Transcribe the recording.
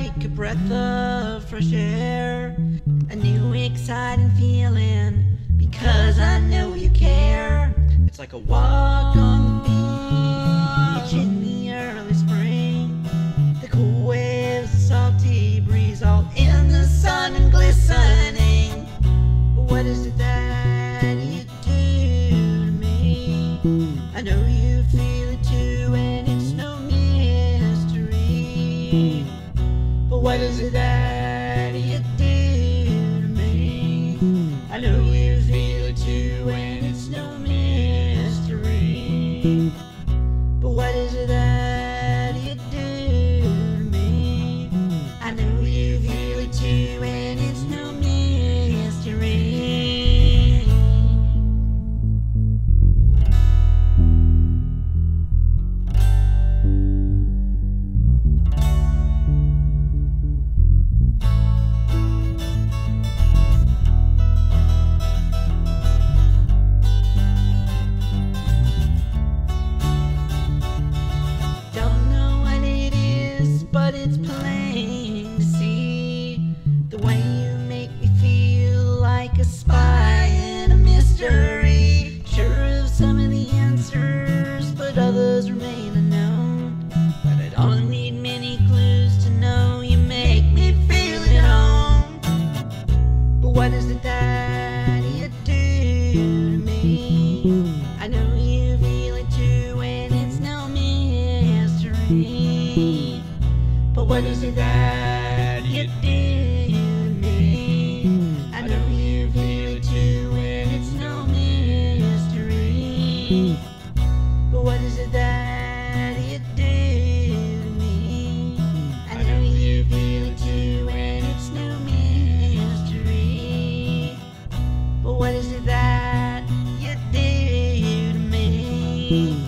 like a breath of fresh air, a new exciting feeling, because I know you care. It's like a walk on the beach in the early spring, the cool waves, the salty breeze, all in the sun and glistening. But what is it that you do to me? I know you feel it too, and it's no mystery. But what is it that you do to me? I know you feel it too, and it's no mystery. But what is it that you do to me? I know you feel it too, and it's no mystery. But it's plain to see the way you make me feel like a spy in a mystery. Sure of some of the answers, but others remain unknown. But I don't need many clues to know you make me feel at home. But what is it that you do to me? I know you feel it too, and it's no mystery. But what is it that you do to me? I know you feel it too, and it's no mystery. But what is it that you do to me? I know you feel it too, and it's no mystery. But what is it that you do to me?